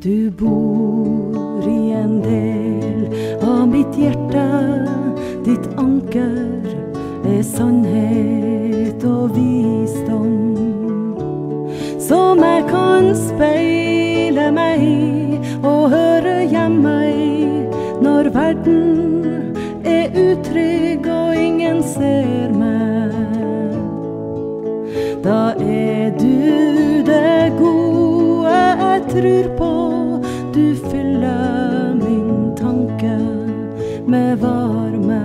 Du bor I en del av mitt hjerte, ditt anker sannhet og visdom, som jeg kan speile meg I og høre hjemme I, når verden utrygg og ingen ser meg. Da du det gode jeg tror på, du fyller min tanke med varme,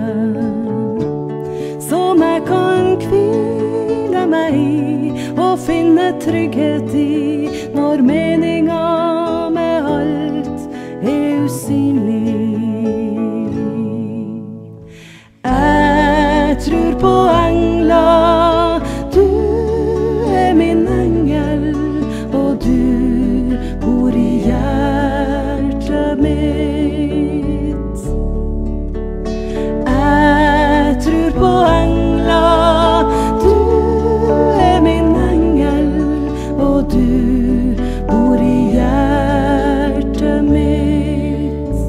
som jeg kan hvile meg I og finne trygghet I, når meninga med alt usynlig. Jeg tror på engler, du min engel, og du bor I hjertet mitt. Jeg tror på engler, du min engel, og du bor I hjertet mitt.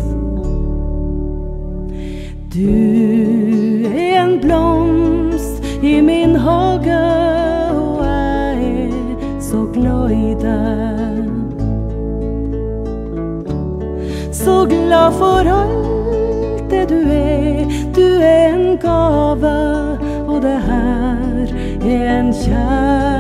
Du en blomst I min hage, og jeg så glad I deg. Så glad for alt det du en gave, og det her en kjærlighet.